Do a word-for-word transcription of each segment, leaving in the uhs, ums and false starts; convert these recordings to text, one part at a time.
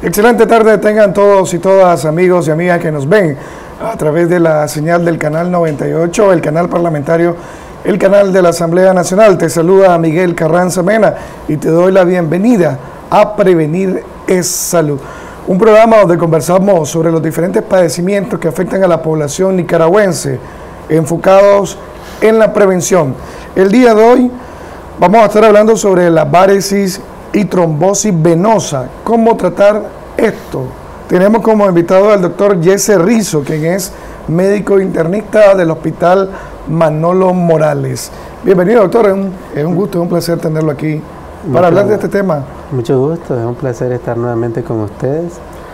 Excelente tarde tengan todos y todas, amigos y amigas que nos ven a través de la señal del canal noventa y ocho, el canal parlamentario, el canal de la Asamblea Nacional. Te saluda Miguel Carranza Mena y te doy la bienvenida a Prevenir es Salud, un programa donde conversamos sobre los diferentes padecimientos que afectan a la población nicaragüense, enfocados en la prevención. El día de hoy vamos a estar hablando sobre la varices y trombosis venosa. ¿Cómo tratar esto? Tenemos como invitado al doctor Jesse Rizo, quien es médico internista del Hospital Manolo Morales. Bienvenido, doctor. Es un, es un gusto, es un placer tenerlo aquí para mucho, hablar de este tema. Mucho gusto, es un placer estar nuevamente con ustedes.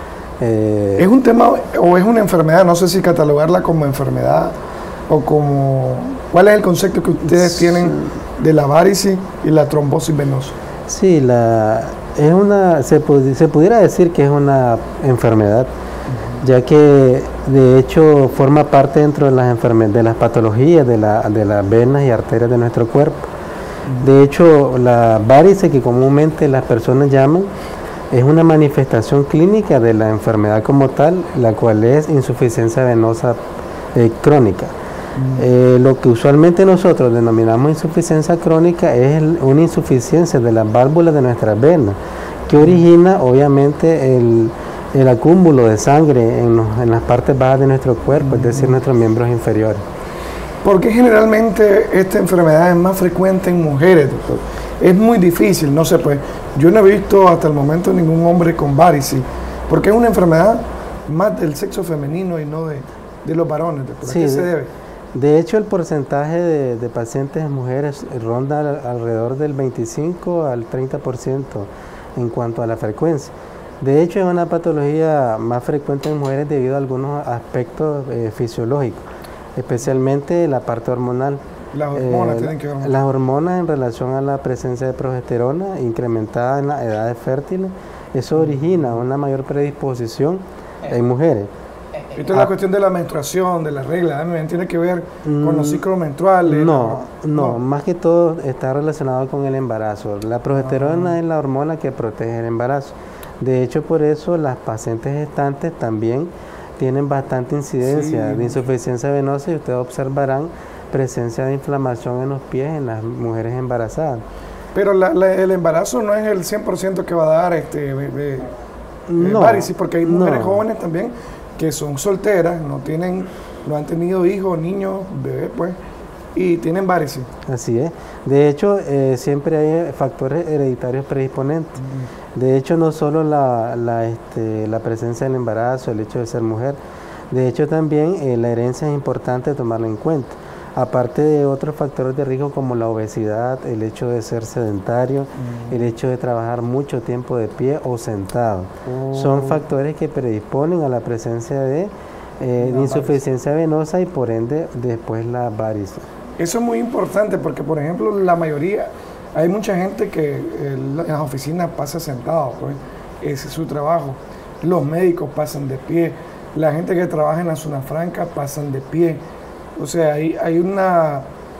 Eh, ¿Es un tema o es una enfermedad? No sé si catalogarla como enfermedad o como... ¿Cuál es el concepto que ustedes sí. tienen de la varices y la trombosis venosa? Sí, la, es una, se, se pudiera decir que es una enfermedad, uh-huh. ya que de hecho forma parte dentro de las enfermedades, de las patologías de, la, de las venas y arterias de nuestro cuerpo. Uh-huh. De hecho, la varice, que comúnmente las personas llaman, es una manifestación clínica de la enfermedad como tal, la cual es insuficiencia venosa eh, crónica. Eh, lo que usualmente nosotros denominamos insuficiencia crónica es el, una insuficiencia de las válvulas de nuestras venas, que origina obviamente el, el acúmulo de sangre en, los, en las partes bajas de nuestro cuerpo, es decir, nuestros miembros inferiores. ¿Por qué generalmente esta enfermedad es más frecuente en mujeres, doctor? Es muy difícil, no sé, pues yo no he visto hasta el momento ningún hombre con varices, porque es una enfermedad más del sexo femenino y no de, de los varones. ¿Por sí, qué se debe? De hecho, el porcentaje de, de pacientes mujeres ronda alrededor del veinticinco al treinta por ciento en cuanto a la frecuencia. De hecho, es una patología más frecuente en mujeres debido a algunos aspectos eh, fisiológicos, especialmente la parte hormonal. Las hormonas eh, tienen que ver. Las hormonas en relación a la presencia de progesterona incrementada en las edades fértiles, eso origina una mayor predisposición en mujeres. Esto es la cuestión de la menstruación, de la regla, ¿eh? ¿Tiene que ver con los ciclos menstruales? No, no, no, más que todo está relacionado con el embarazo. La progesterona ah. es la hormona que protege el embarazo. De hecho, por eso las pacientes gestantes también tienen bastante incidencia sí. de insuficiencia venosa y ustedes observarán presencia de inflamación en los pies en las mujeres embarazadas. Pero la, la, el embarazo no es el cien por ciento que va a dar este, de, de, no, varices, porque hay mujeres no. jóvenes también que son solteras, no tienen, no han tenido hijos, niños, bebés, pues, y tienen varices. Así es. De hecho, eh, siempre hay factores hereditarios predisponentes. Uh-huh. De hecho, no solo la, la, este, la presencia del embarazo, el hecho de ser mujer, de hecho también eh, la herencia es importante tomarla en cuenta. Aparte de otros factores de riesgo como la obesidad, el hecho de ser sedentario, uh-huh. el hecho de trabajar mucho tiempo de pie o sentado. Uh-huh. Son factores que predisponen a la presencia de, eh, de insuficiencia venosa y por ende después la varices. Eso es muy importante porque, por ejemplo, la mayoría, hay mucha gente que en las oficinas pasa sentado, pues, ese es su trabajo. Los médicos pasan de pie, la gente que trabaja en la zona franca pasan de pie. O sea, hay, hay, una,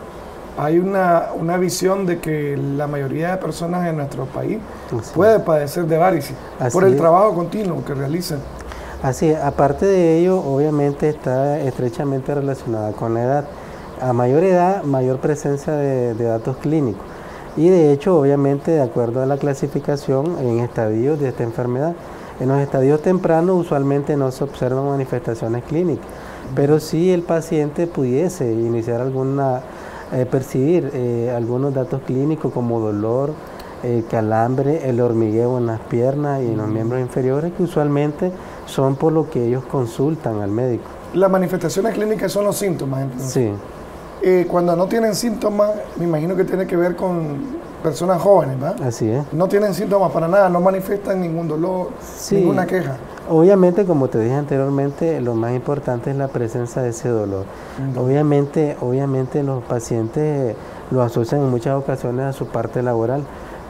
hay una, una visión de que la mayoría de personas en nuestro país Así puede padecer de varices por el es. trabajo continuo que realizan. Así es. Aparte de ello, obviamente está estrechamente relacionada con la edad. A mayor edad, mayor presencia de, de datos clínicos. Y de hecho, obviamente, de acuerdo a la clasificación en estadios de esta enfermedad, en los estadios tempranos usualmente no se observan manifestaciones clínicas. Pero si el paciente pudiese iniciar alguna, eh, percibir eh, algunos datos clínicos como dolor, eh, calambre, el hormigueo en las piernas y en los miembros inferiores, que usualmente son por lo que ellos consultan al médico. Las manifestaciones clínicas son los síntomas, entonces. Sí. Eh, cuando no tienen síntomas, me imagino que tiene que ver con personas jóvenes, ¿verdad? Así es. No tienen síntomas para nada, no manifiestan ningún dolor, sí. ninguna queja. Obviamente, como te dije anteriormente, lo más importante es la presencia de ese dolor. Uh-huh. Obviamente, obviamente los pacientes lo asocian en muchas ocasiones a su parte laboral,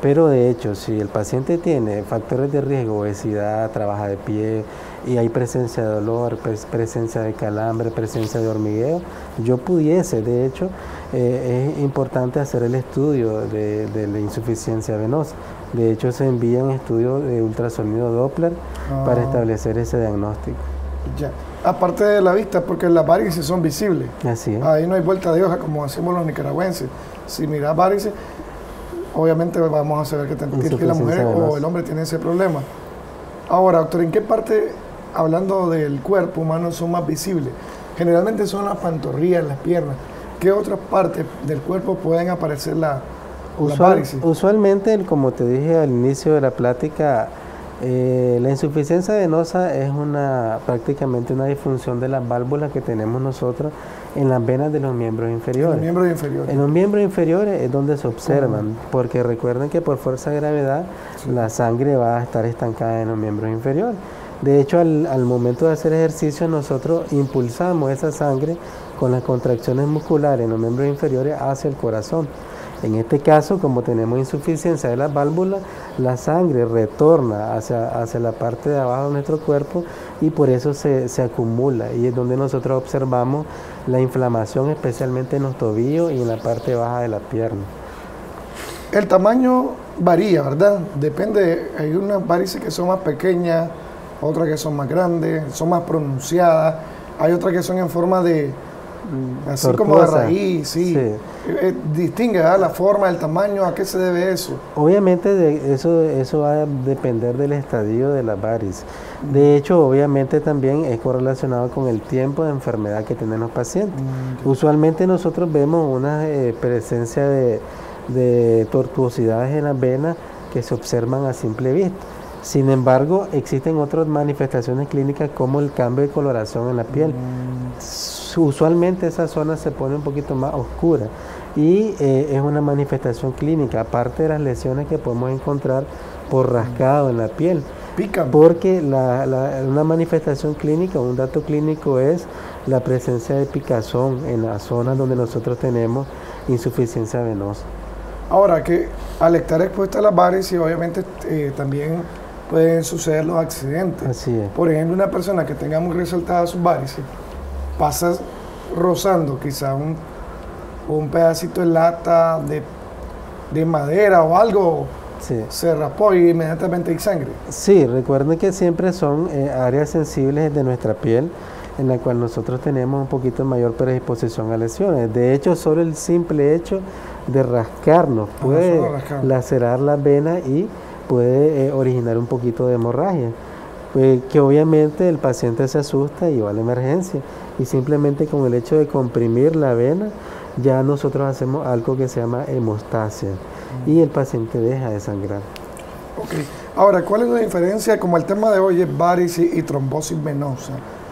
Pero de hecho, si el paciente tiene factores de riesgo, obesidad, trabaja de pie y hay presencia de dolor, pres presencia de calambre, presencia de hormigueo, yo pudiese, de hecho, eh, es importante hacer el estudio de, de la insuficiencia venosa. De hecho, se envían estudios de ultrasonido Doppler ah. para establecer ese diagnóstico. Ya. Aparte de la vista, porque las varices son visibles. Así es. Ahí no hay vuelta de hoja como hacemos los nicaragüenses. Si miras varices, obviamente vamos a saber que, te, que la mujer o el hombre tiene ese problema. Ahora, doctor, ¿en qué parte, hablando del cuerpo humano, son más visibles? Generalmente son las pantorrillas, las piernas. ¿Qué otras partes del cuerpo pueden aparecer la, Usual, las varices? Usualmente, como te dije al inicio de la plática, eh, la insuficiencia venosa es una prácticamente una disfunción de las válvulas que tenemos nosotros en las venas de los miembros inferiores. En los miembros inferiores. En los miembros inferiores es donde se observan, uh-huh. porque recuerden que por fuerza de gravedad sí. la sangre va a estar estancada en los miembros inferiores. De hecho, al, al momento de hacer ejercicio, nosotros impulsamos esa sangre con las contracciones musculares en los miembros inferiores hacia el corazón. En este caso, como tenemos insuficiencia de las válvulas, la sangre retorna hacia, hacia la parte de abajo de nuestro cuerpo y por eso se, se acumula. Y es donde nosotros observamos la inflamación, especialmente en los tobillos y en la parte baja de la pierna. El tamaño varía, ¿verdad? Depende, hay unas varices que son más pequeñas, otras que son más grandes, son más pronunciadas, hay otras que son en forma de, así Tortuosa. como de raíz, sí. sí. Eh, distingue ¿verdad? la forma, el tamaño, ¿a qué se debe eso? Obviamente de eso, eso va a depender del estadio de la varices. De hecho, obviamente también es correlacionado con el tiempo de enfermedad que tienen los pacientes. Mm, Usualmente nosotros vemos una eh, presencia de, de tortuosidades en las venas que se observan a simple vista. Sin embargo, existen otras manifestaciones clínicas como el cambio de coloración en la piel. Mm. Usualmente esa zona se pone un poquito más oscura y eh, es una manifestación clínica, aparte de las lesiones que podemos encontrar por rascado en la piel. Pican. Porque la, la, una manifestación clínica, un dato clínico es la presencia de picazón en las zonas donde nosotros tenemos insuficiencia venosa. Ahora que al estar expuesta a las varices, obviamente eh, también pueden suceder los accidentes. Así es. Por ejemplo, una persona que tenga muy resaltadas sus varices, pasa rozando quizá un, un pedacito de lata de, de madera o algo, sí. se raspó y inmediatamente hay sangre. Sí, recuerden que siempre son eh, áreas sensibles de nuestra piel en la cual nosotros tenemos un poquito mayor predisposición a lesiones. De hecho, solo el simple hecho de rascarnos puede ah, lacerar las venas y puede eh, originar un poquito de hemorragia. Pues que obviamente el paciente se asusta y va a la emergencia y simplemente con el hecho de comprimir la vena ya nosotros hacemos algo que se llama hemostasia mm. y el paciente deja de sangrar. Okay. Ahora, ¿cuál es la diferencia? Como el tema de hoy es varices y trombosis venosa.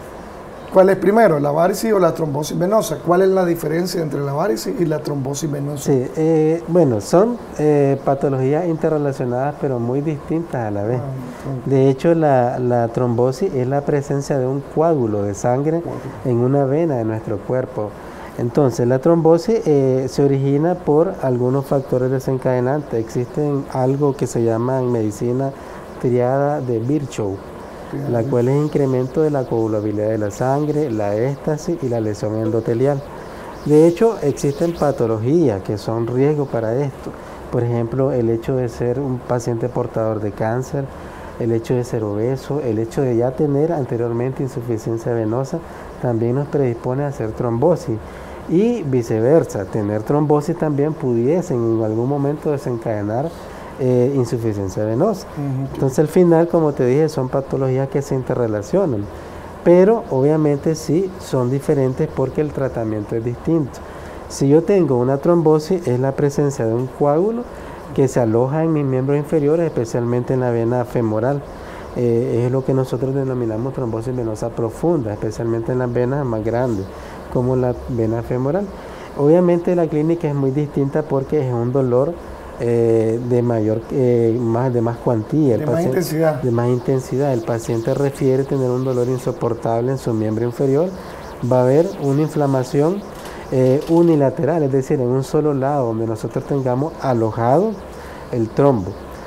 ¿Cuál es primero, la varices o la trombosis venosa? ¿Cuál es la diferencia entre la varices y la trombosis venosa? Sí, eh, bueno, son eh, patologías interrelacionadas pero muy distintas a la vez. Ah, de hecho, la, la trombosis es la presencia de un coágulo de sangre en una vena de nuestro cuerpo. Entonces, la trombosis eh, se origina por algunos factores desencadenantes. Existen algo que se llama en medicina triada de Virchow, la cual es incremento de la coagulabilidad de la sangre, la éstasis y la lesión endotelial. De hecho, existen patologías que son riesgo para esto. Por ejemplo, el hecho de ser un paciente portador de cáncer, el hecho de ser obeso, el hecho de ya tener anteriormente insuficiencia venosa, también nos predispone a hacer trombosis. Y viceversa, tener trombosis también pudiese en algún momento desencadenar Eh, insuficiencia venosa. Uh-huh. Entonces al final, como te dije, son patologías que se interrelacionan, pero obviamente sí son diferentes porque el tratamiento es distinto. Si yo tengo una trombosis, es la presencia de un coágulo que se aloja en mis miembros inferiores, especialmente en la vena femoral. Eh, es lo que nosotros denominamos trombosis venosa profunda, especialmente en las venas más grandes, como la vena femoral. Obviamente la clínica es muy distinta porque es un dolor Eh, de mayor eh, más de más cuantía, el de más intensidad. de más intensidad. El paciente refiere tener un dolor insoportable en su miembro inferior. Va a haber una inflamación eh, unilateral, es decir, en un solo lado donde nosotros tengamos alojado el trombo.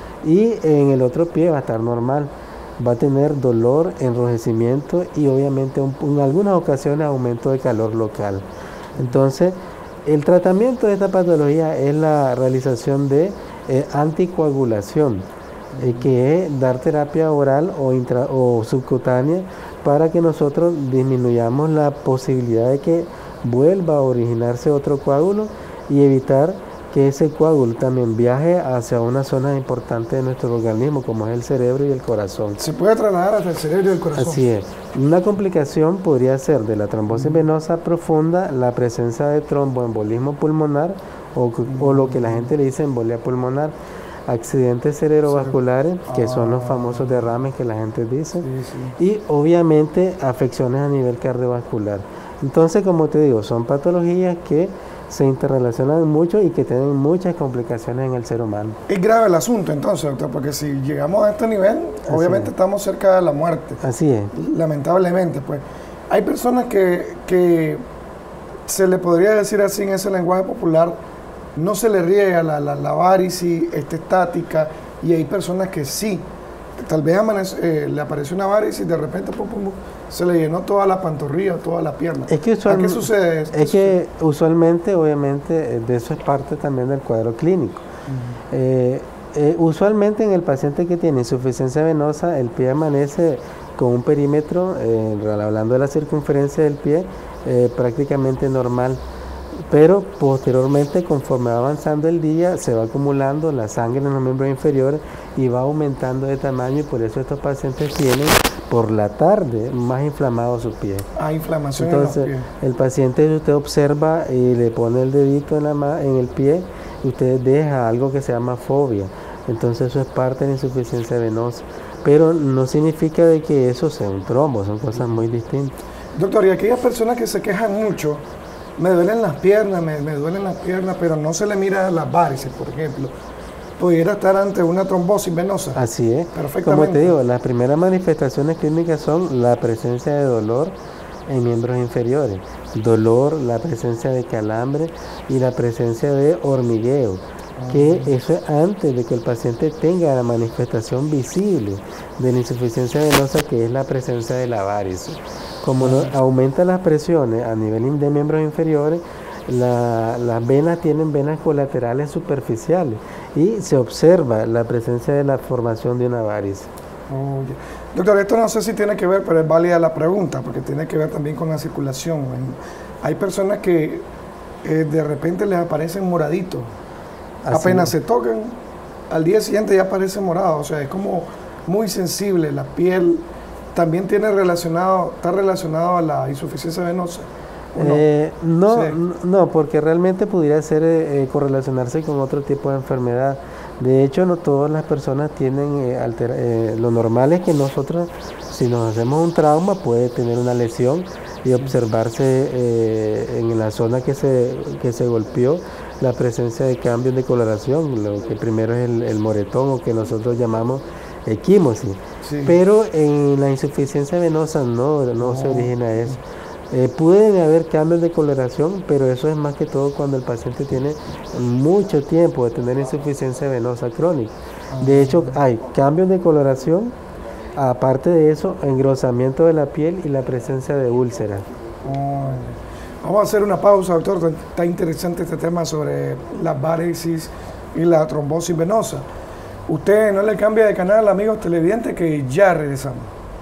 Y en el otro pie va a estar normal. Va a tener dolor, enrojecimiento y obviamente un, en algunas ocasiones aumento de calor local. Entonces, el tratamiento de esta patología es la realización de eh, anticoagulación, eh, que es dar terapia oral o, intra, o subcutánea para que nosotros disminuyamos la posibilidad de que vuelva a originarse otro coágulo y evitar que ese coágulo también viaje hacia una zona importante de nuestro organismo, como es el cerebro y el corazón. ¿Se puede trasladar hasta el cerebro y el corazón? Así es. Una complicación podría ser de la trombosis venosa profunda, la presencia de tromboembolismo pulmonar o, o lo que la gente le dice embolia pulmonar, accidentes cerebrovasculares, que son los famosos derrames que la gente dice, sí, sí. Y obviamente afecciones a nivel cardiovascular. Entonces, como te digo, son patologías que se interrelacionan mucho y que tienen muchas complicaciones en el ser humano. Es grave el asunto entonces, doctor, porque si llegamos a este nivel, Así obviamente es. estamos cerca de la muerte. Así es. Lamentablemente, pues. Hay personas que, que se le podría decir así en ese lenguaje popular, no se le riega la, la, la varicis está estática, y hay personas que sí. Tal vez amanece, eh, le apareció una varicis y de repente pum, pum, pum, se le llenó toda la pantorrilla, toda la pierna. Es que ¿A qué sucede esto? Es que usualmente, obviamente, de eso es parte también del cuadro clínico. Uh-huh. eh, eh, usualmente en el paciente que tiene insuficiencia venosa, el pie amanece con un perímetro, eh, hablando de la circunferencia del pie, eh, prácticamente normal. Pero posteriormente, conforme va avanzando el día, se va acumulando la sangre en los miembros inferiores y va aumentando de tamaño, y por eso estos pacientes tienen por la tarde más inflamados sus pies. Ah, inflamación. Entonces, en los pies. El paciente, usted observa y le pone el dedito en, la, en el pie, usted deja algo que se llama fobia. Entonces eso es parte de la insuficiencia venosa. Pero no significa de que eso sea un trombo, son cosas muy distintas. Doctor, y aquellas personas que se quejan mucho, me duelen las piernas, me, me duelen las piernas, pero no se le mira las varices, por ejemplo, pudiera estar ante una trombosis venosa. Así es. Perfectamente. Como te digo, las primeras manifestaciones clínicas son la presencia de dolor en miembros inferiores, dolor, la presencia de calambre y la presencia de hormigueo, uh-huh. que eso es antes de que el paciente tenga la manifestación visible de la insuficiencia venosa, que es la presencia de la varice. Como no, aumenta las presiones a nivel de miembros inferiores, la, las venas tienen venas colaterales superficiales y se observa la presencia de la formación de una varice. Oh, yeah. Doctor, esto no sé si tiene que ver, pero es válida la pregunta, porque tiene que ver también con la circulación. Hay personas que eh, de repente les aparecen moraditos, Así apenas es. se tocan, al día siguiente ya aparece morado, o sea, es como muy sensible la piel. ¿También tiene relacionado, está relacionado a la insuficiencia venosa? No? Eh, no, sí. no, porque realmente pudiera ser eh, correlacionarse con otro tipo de enfermedad. De hecho, no todas las personas tienen eh, altera, eh, lo normal es que nosotros, si nos hacemos un trauma, puede tener una lesión y observarse eh, en la zona que se, que se golpeó la presencia de cambios de coloración, lo que primero es el, el moretón, o que nosotros llamamos equimosis. Sí. Pero en la insuficiencia venosa no, no, no. se origina eso. Eh, pueden haber cambios de coloración, pero eso es más que todo cuando el paciente tiene mucho tiempo de tener insuficiencia venosa crónica. De hecho, hay cambios de coloración, aparte de eso, engrosamiento de la piel y la presencia de úlceras. Vamos a hacer una pausa, doctor. Está interesante este tema sobre las varices y la trombosis venosa. Usted no le cambia de canal, amigos televidentes, que ya regresamos.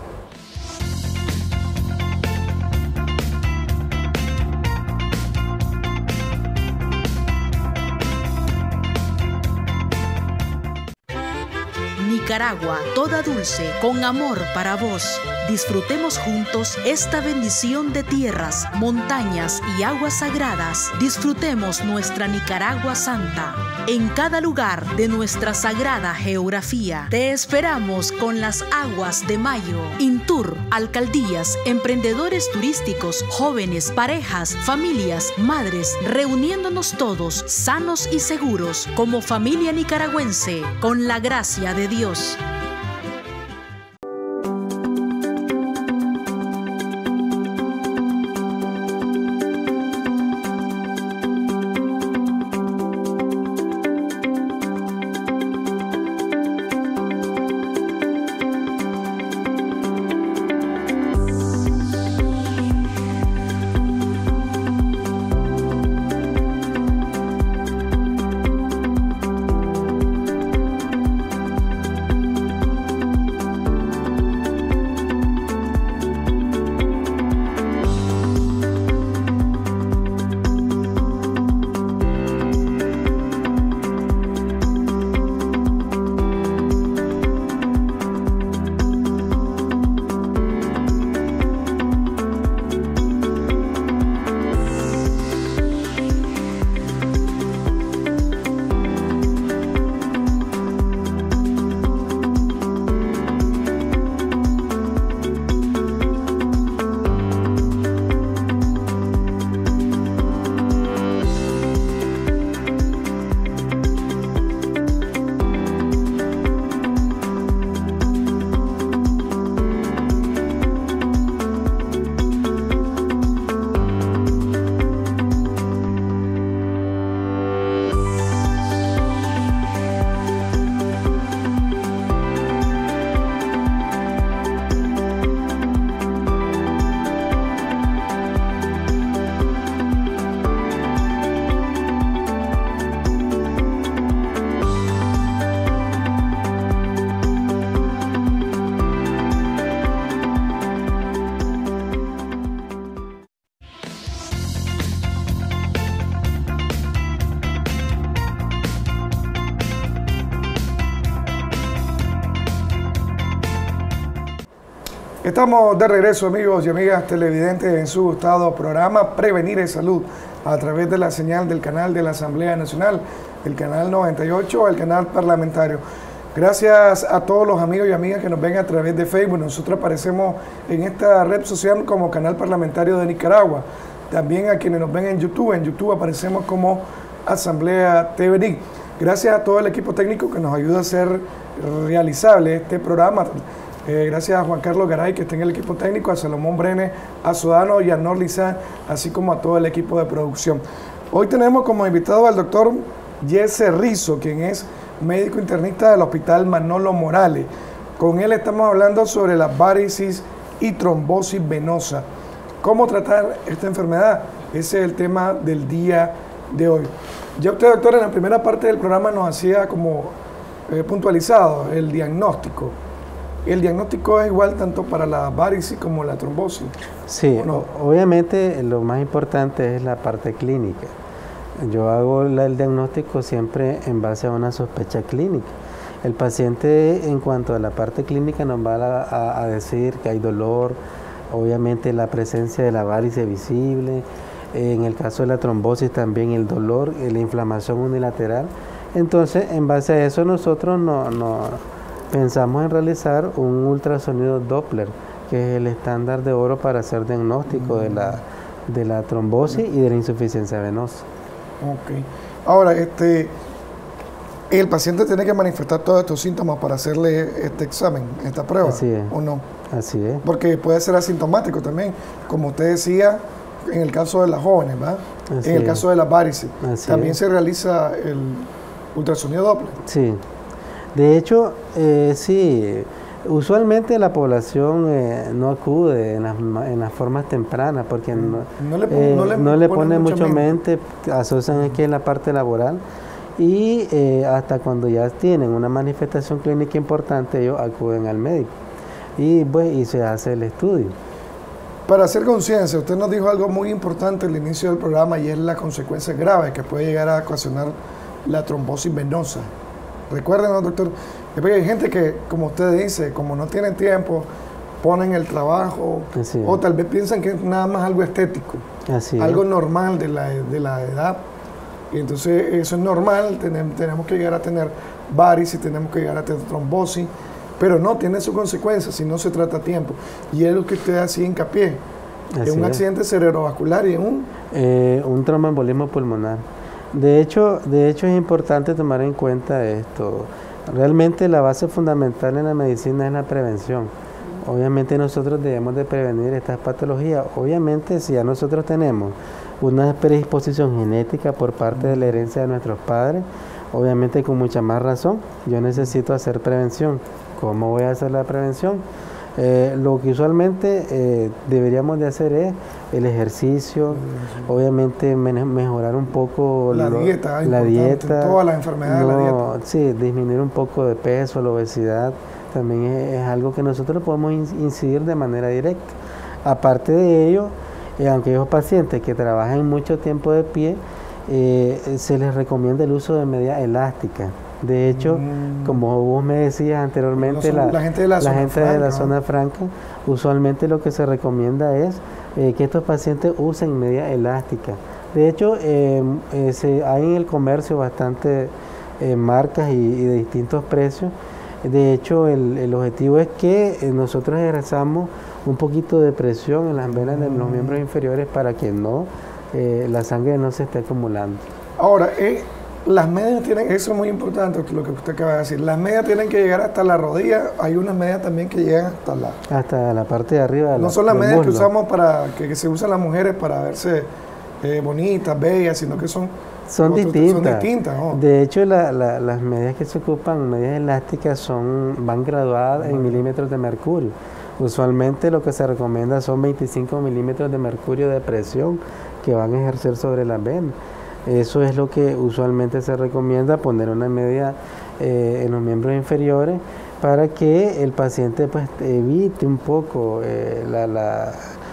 Nicaragua, toda dulce, con amor para vos. Disfrutemos juntos esta bendición de tierras, montañas y aguas sagradas. Disfrutemos nuestra Nicaragua santa. En cada lugar de nuestra sagrada geografía, te esperamos con las aguas de mayo. Intur, alcaldías, emprendedores turísticos, jóvenes, parejas, familias, madres, reuniéndonos todos sanos y seguros como familia nicaragüense, con la gracia de Dios. Estamos de regreso, amigos y amigas televidentes, en su gustado programa Prevenir es Salud, a través de la señal del canal de la Asamblea Nacional, el canal noventa y ocho, el canal parlamentario. Gracias a todos los amigos y amigas que nos ven a través de Facebook. Nosotros aparecemos en esta red social como Canal Parlamentario de Nicaragua. También a quienes nos ven en YouTube. En YouTube aparecemos como Asamblea T V. Gracias a todo el equipo técnico que nos ayuda a hacer realizable este programa. Eh, gracias a Juan Carlos Garay, que está en el equipo técnico, a Salomón Brenes, a Sodano y a Norlizán, así como a todo el equipo de producción. Hoy tenemos como invitado al doctor Jesse Rizo, quien es médico internista del Hospital Manolo Morales. Con él estamos hablando sobre la varicis y trombosis venosa. ¿Cómo tratar esta enfermedad? Ese es el tema del día de hoy. Ya usted, doctor, en la primera parte del programa nos hacía como eh, puntualizado el diagnóstico. ¿El diagnóstico es igual tanto para la varicis como la trombosis? Sí, no? Obviamente lo más importante es la parte clínica. Yo hago la, el diagnóstico siempre en base a una sospecha clínica. El paciente, en cuanto a la parte clínica, nos va a, a, a decir que hay dolor, obviamente la presencia de la varice visible, en el caso de la trombosis también el dolor, la inflamación unilateral. Entonces, en base a eso nosotros no, no pensamos en realizar un ultrasonido Doppler, que es el estándar de oro para hacer diagnóstico mm. de, la, de la trombosis mm. y de la insuficiencia venosa. Ok. Ahora, este, el paciente tiene que manifestar todos estos síntomas para hacerle este examen, esta prueba, Así es. ¿o no? Así es. Porque puede ser asintomático también, como usted decía, en el caso de las jóvenes, ¿verdad? Así en el es. caso de las varices. Así también es. se realiza el ultrasonido Doppler. Sí. De hecho, eh, sí, usualmente la población eh, no acude en las, en las formas tempranas porque no, no le, eh, no le, no le pone pone mucho mente, mente, asocian aquí en la parte laboral y eh, hasta cuando ya tienen una manifestación clínica importante ellos acuden al médico y, pues, y se hace el estudio. Para hacer conciencia, usted nos dijo algo muy importante al inicio del programa y es las consecuencias graves que puede llegar a ocasionar la trombosis venosa. Recuerden, ¿no, doctor? Hay gente que, como usted dice, como no tienen tiempo, ponen el trabajo, Así o es. tal vez piensan que es nada más algo estético, Así algo es. normal de la, de la edad. Y entonces eso es normal, tenemos, tenemos que llegar a tener varices, tenemos que llegar a tener trombosis, pero no, tiene sus consecuencias si no se trata a tiempo. Y es lo que usted hacía hincapié, Así en un es. accidente cerebrovascular y en un... Eh, un tromboembolismo pulmonar. De hecho, de hecho es importante tomar en cuenta esto. Realmente la base fundamental en la medicina es la prevención. Obviamente nosotros debemos de prevenir estas patologías. Obviamente si ya nosotros tenemos una predisposición genética por parte de la herencia de nuestros padres, obviamente con mucha más razón yo necesito hacer prevención. ¿Cómo voy a hacer la prevención? Eh, lo que usualmente eh, deberíamos de hacer es el ejercicio, obviamente me mejorar un poco la lo, dieta, la dieta, todas las enfermedades no, de la dieta. Sí, disminuir un poco de peso, la obesidad, también es, es algo que nosotros podemos incidir de manera directa. Aparte de ello, eh, aunque esos pacientes que trabajan mucho tiempo de pie, eh, se les recomienda el uso de medias elásticas. De hecho, mm. como vos me decías anteriormente, la, la, la gente de la, la, zona, gente franca, de la ¿no? zona franca, usualmente lo que se recomienda es eh, que estos pacientes usen medias elásticas. De hecho, eh, eh, se, hay en el comercio bastante eh, marcas y, y de distintos precios. De hecho, el, el objetivo es que eh, nosotros ejerzamos un poquito de presión en las venas mm. de los miembros inferiores para que no eh, la sangre no se esté acumulando. Ahora, eh, las medias tienen, eso es muy importante lo que usted acaba de decir, las medias tienen que llegar hasta la rodilla, hay unas medias también que llegan hasta la... Hasta la parte de arriba de la, no son las medias muslo. que usamos para, que, que se usan las mujeres para verse eh, bonitas, bellas, sino que son... Son otros, distintas. Son distintas ¿no? De hecho, la, la, las medias que se ocupan, medias elásticas, son, van graduadas en milímetros de mercurio. Usualmente lo que se recomienda son veinticinco milímetros de mercurio de presión que van a ejercer sobre las venas. Eso es lo que usualmente se recomienda, poner una media eh, en los miembros inferiores para que el paciente pues evite un poco eh, la, la,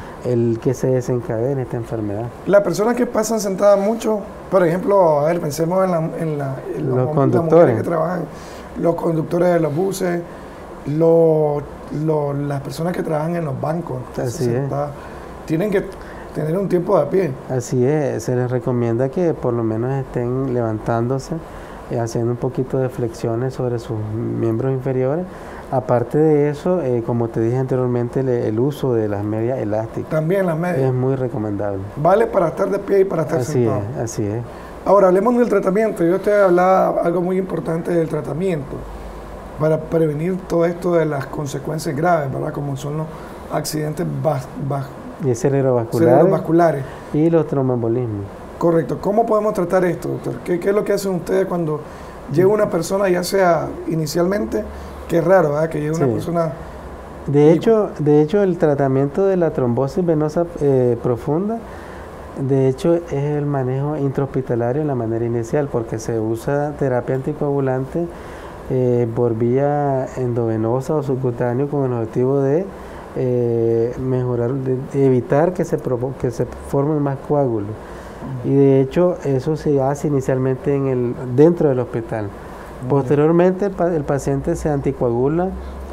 el que se desencadene esta enfermedad. Las personas que pasan sentadas mucho, por ejemplo, a ver, pensemos en, la, en, la, en los la, conductores las mujeres que trabajan, los conductores de los buses, los lo, las personas que trabajan en los bancos. Así es. Tienen que tener un tiempo de pie. Así es, se les recomienda que por lo menos estén levantándose, eh, haciendo un poquito de flexiones sobre sus miembros inferiores. Aparte de eso, eh, como te dije anteriormente, el, el uso de las medias elásticas. También las medias. Es muy recomendable. Vale para estar de pie y para estar así sentado. Es, así es. Ahora, hablemos del tratamiento. Yo te hablaba algo muy importante del tratamiento para prevenir todo esto de las consecuencias graves, ¿verdad? Como son los accidentes bas, bas, y cerebrovasculares, cerebrovasculares y los tromboembolismos. Correcto. ¿Cómo podemos tratar esto, doctor? ¿Qué, qué es lo que hacen ustedes cuando llega una persona, ya sea inicialmente, que es raro, ¿verdad? Que llegue una sí. persona... De hecho, de hecho, el tratamiento de la trombosis venosa eh, profunda, de hecho, es el manejo intrahospitalario en la manera inicial, porque se usa terapia anticoagulante eh, por vía endovenosa o subcutáneo con el objetivo de eh, mejorar, de evitar que se, provo que se formen más coágulos. Uh-huh. Y de hecho, eso se hace inicialmente en el, dentro del hospital. Uh-huh. Posteriormente, el, pa el paciente se anticoagula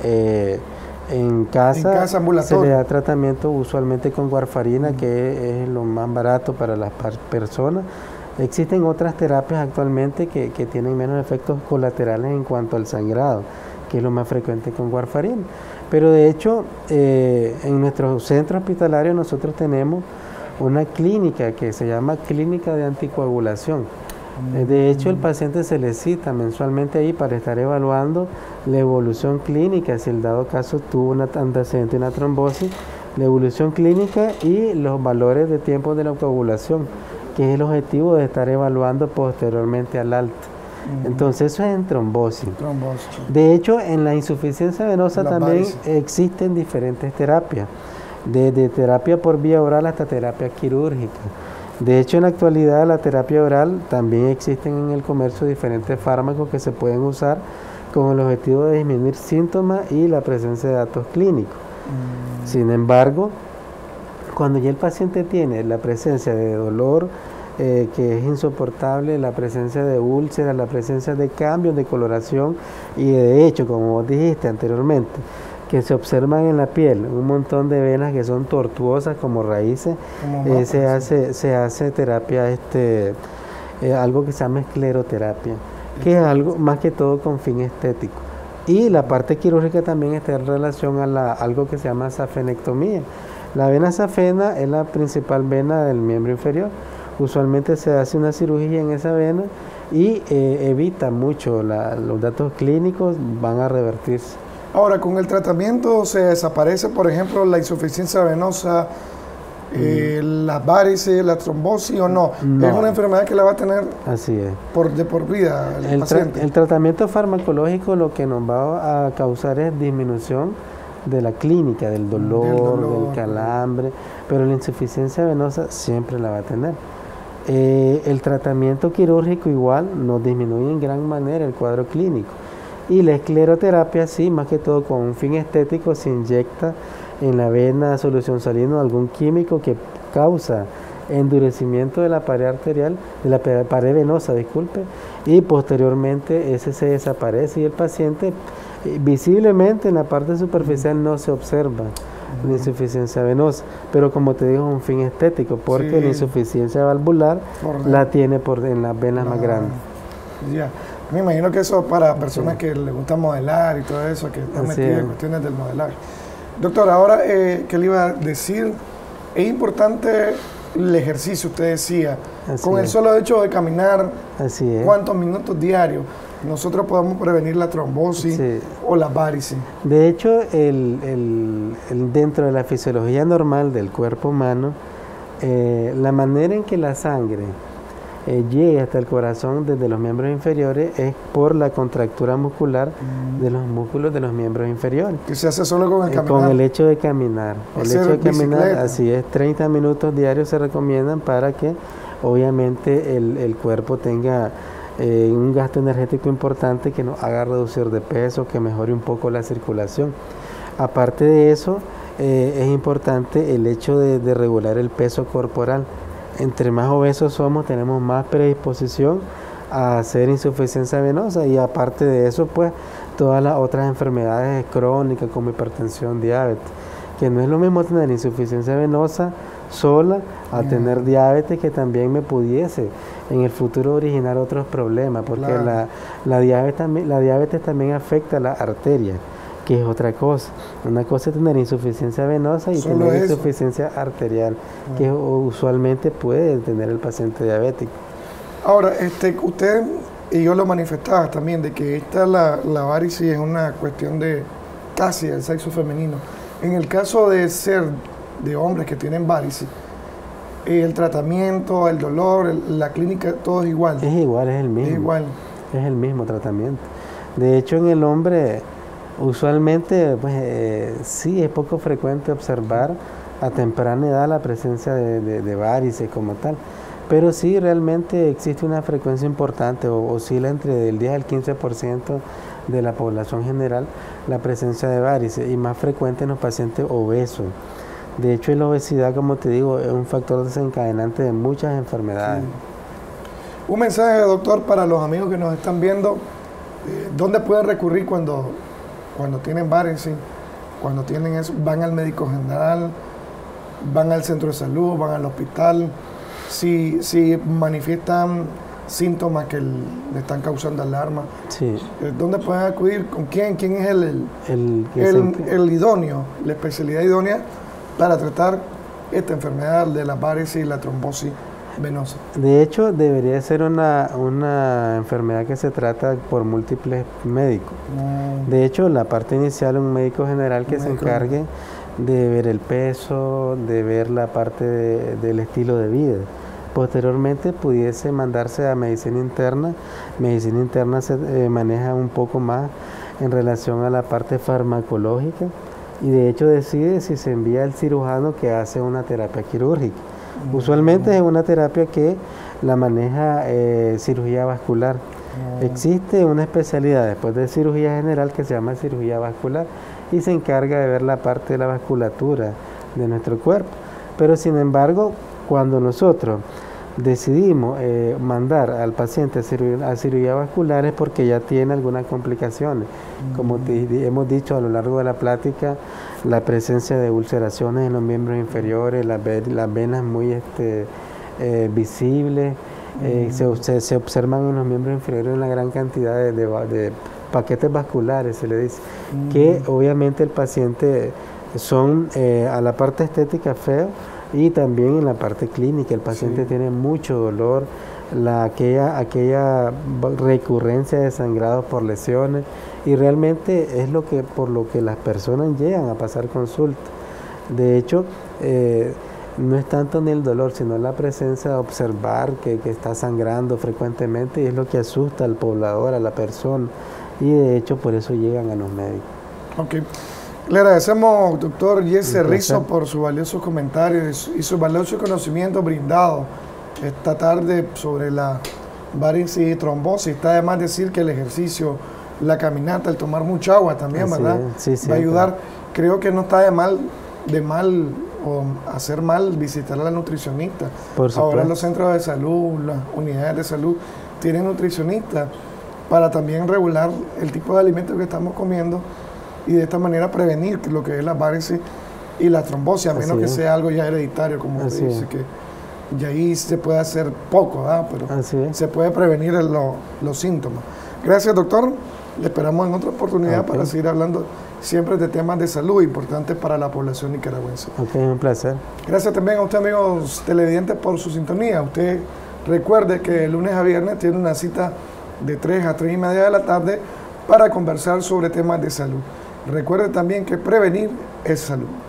eh, en casa, en casa se le da tratamiento usualmente con warfarina, uh-huh. que es lo más barato para las personas. Existen otras terapias actualmente que, que tienen menos efectos colaterales en cuanto al sangrado, que es lo más frecuente con warfarina. Pero de hecho, eh, en nuestro centro hospitalario nosotros tenemos una clínica que se llama Clínica de Anticoagulación. Uh-huh. De hecho, el paciente se le cita mensualmente ahí para estar evaluando la evolución clínica, si el dado caso tuvo un antecedente, una trombosis, la evolución clínica y los valores de tiempo de la coagulación, que es el objetivo de estar evaluando posteriormente al alta. Uh-huh. Entonces eso es en trombosis. trombosis. De hecho, en la insuficiencia venosa la también varices. existen diferentes terapias, desde terapia por vía oral hasta terapia quirúrgica. De hecho, en la actualidad la terapia oral también existen en el comercio diferentes fármacos que se pueden usar con el objetivo de disminuir síntomas y la presencia de datos clínicos. Uh-huh. Sin embargo, cuando ya el paciente tiene la presencia de dolor eh, que es insoportable, la presencia de úlceras, la presencia de cambios de coloración y de hecho, como vos dijiste anteriormente, que se observan en la piel un montón de venas que son tortuosas como raíces, como eh, se, hace, se hace terapia, este, eh, algo que se llama escleroterapia, que es algo más que todo con fin estético. Y la parte quirúrgica también está en relación a la, algo que se llama safenectomía. La vena safena es la principal vena del miembro inferior. Usualmente se hace una cirugía en esa vena y eh, evita mucho, la, los datos clínicos van a revertirse. Ahora, con el tratamiento se desaparece, por ejemplo, la insuficiencia venosa, eh, mm. las varices, la trombosis o no? no. ¿Es una enfermedad que la va a tener Así es. Por, de por vida el, el paciente? Tra el tratamiento farmacológico lo que nos va a causar es disminución de la clínica, del dolor, del, dolor. del calambre, pero la insuficiencia venosa siempre la va a tener. Eh, el tratamiento quirúrgico igual nos disminuye en gran manera el cuadro clínico. Y la escleroterapia sí, más que todo con un fin estético, se inyecta en la vena solución salina algún químico que causa endurecimiento de la pared arterial, de la pared venosa, disculpe, y posteriormente ese se desaparece y el paciente visiblemente en la parte superficial no se observa la insuficiencia venosa, pero como te digo es un fin estético porque sí. la insuficiencia valvular por la tiene por en las venas ah, más grandes. Ya, me imagino que eso para personas sí. que les gusta modelar y todo eso, que están metidas en cuestiones del modelaje. Doctor, ahora, eh, ¿qué le iba a decir? Es importante el ejercicio, usted decía, Así con es. el solo hecho de caminar, Así es. ¿cuántos minutos diarios? Nosotros podemos prevenir la trombosis sí. o las varices. De hecho, el, el, el, dentro de la fisiología normal del cuerpo humano, eh, la manera en que la sangre eh, llegue hasta el corazón desde los miembros inferiores es por la contractura muscular mm. de los músculos de los miembros inferiores. Que se hace solo con el caminar. Eh, con el hecho de caminar. El hecho de caminar, bicicleta. Así es, treinta minutos diarios se recomiendan para que obviamente el, el cuerpo tenga Eh, un gasto energético importante que nos haga reducir de peso, que mejore un poco la circulación. Aparte de eso, eh, es importante el hecho de, de regular el peso corporal. Entre más obesos somos, tenemos más predisposición a hacer insuficiencia venosa, y aparte de eso, pues todas las otras enfermedades crónicas como hipertensión, diabetes, que no es lo mismo tener insuficiencia venosa sola a mm. tener diabetes, que también me pudiese en el futuro originar otros problemas, porque claro. la, la, diabetes, la diabetes también afecta a la arteria, que es otra cosa. Una cosa es tener insuficiencia venosa y Solo tener eso. insuficiencia arterial, mm. que usualmente puede tener el paciente diabético. Ahora, este, usted y yo lo manifestaba también, de que esta la, la varices es una cuestión de casi del sexo femenino. En el caso de ser de hombres que tienen varices, el tratamiento, el dolor, el, la clínica, todo es igual. Es igual, es el mismo. Es igual. Es el mismo tratamiento. De hecho, en el hombre, usualmente, pues eh, sí es poco frecuente observar a temprana edad la presencia de, de, de varices como tal. Pero sí, realmente existe una frecuencia importante, o oscila entre el diez al quince por ciento de la población general la presencia de varices, y más frecuente en los pacientes obesos. De hecho, la obesidad, como te digo, es un factor desencadenante de muchas enfermedades. Sí. Un mensaje, doctor, para los amigos que nos están viendo, eh, ¿dónde pueden recurrir cuando, cuando tienen varices, cuando tienen eso? ¿Van al médico general? ¿Van al centro de salud? ¿Van al hospital? Si, si manifiestan síntomas que el, le están causando alarma, sí. ¿dónde pueden acudir? ¿Con quién? ¿Quién es el, el, el, el, el idóneo, la especialidad idónea para tratar esta enfermedad de la varices y la trombosis venosa? De hecho, debería ser una, una enfermedad que se trata por múltiples médicos. Mm. De hecho, la parte inicial, un médico general que un se encargue de ver el peso, de ver la parte de, del estilo de vida. Posteriormente pudiese mandarse a medicina interna. Medicina interna se eh, maneja un poco más en relación a la parte farmacológica, y de hecho decide si se envía al cirujano que hace una terapia quirúrgica. Mm. Usualmente es una terapia que la maneja eh, cirugía vascular. Mm. Existe una especialidad después de cirugía general que se llama cirugía vascular, y se encarga de ver la parte de la vasculatura de nuestro cuerpo. Pero sin embargo, cuando nosotros decidimos eh, mandar al paciente a cirugía, a cirugía vascular, es porque ya tiene algunas complicaciones. Mm. Como te, hemos dicho a lo largo de la plática, la presencia de ulceraciones en los miembros inferiores, las, las venas muy este, eh, visibles, mm. eh, se, se, se observan en los miembros inferiores una gran cantidad de, de, de paquetes vasculares, se le dice, mm. que obviamente el paciente son eh, a la parte estética feo, y también en la parte clínica el paciente sí. tiene mucho dolor, la, aquella, aquella recurrencia de sangrados por lesiones, y realmente es lo que por lo que las personas llegan a pasar consulta. De hecho, eh, no es tanto ni el dolor, sino la presencia de observar que, que está sangrando frecuentemente, y es lo que asusta al poblador, a la persona, y de hecho por eso llegan a los médicos. Okay. Le agradecemos, doctor Jesse Rizzo, por su valioso comentario y su valioso conocimiento brindado esta tarde sobre la varices y trombosis. Está de más decir que el ejercicio, la caminata, el tomar mucha agua también, Así ¿verdad? Sí, sí, va a ayudar. Claro. Creo que no está de mal, de mal o hacer mal visitar a la nutricionista. Por supuesto. Ahora los centros de salud, las unidades de salud tienen nutricionistas para también regular el tipo de alimentos que estamos comiendo, y de esta manera prevenir lo que es la varices y la trombosis, a menos Así que es. sea algo ya hereditario, como usted dice, que ya ahí se puede hacer poco, ¿verdad? Pero se puede prevenir lo, los síntomas. Gracias, doctor. Le esperamos en otra oportunidad okay. para seguir hablando siempre de temas de salud importantes para la población nicaragüense. Ok, un placer. Gracias también a usted, amigos televidentes, por su sintonía. Usted recuerde que de lunes a viernes tiene una cita de tres a tres y media de la tarde para conversar sobre temas de salud. Recuerde también que prevenir es salud.